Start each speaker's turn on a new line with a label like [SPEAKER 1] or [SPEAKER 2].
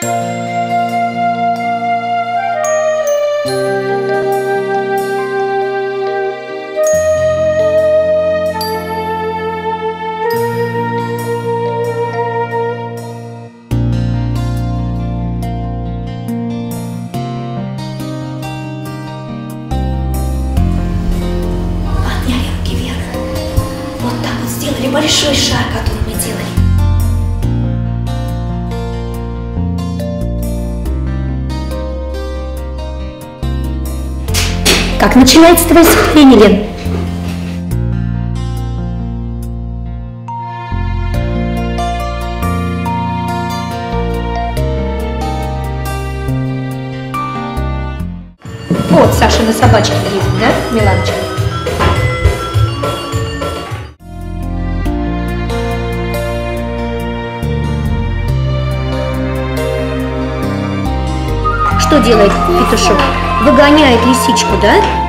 [SPEAKER 1] Большой шар, который мы делали. Как начинается твое выступление, Лен? Вот Саша на собачке едет, да, Миланочка? Что делает петушок? Выгоняет лисичку, да?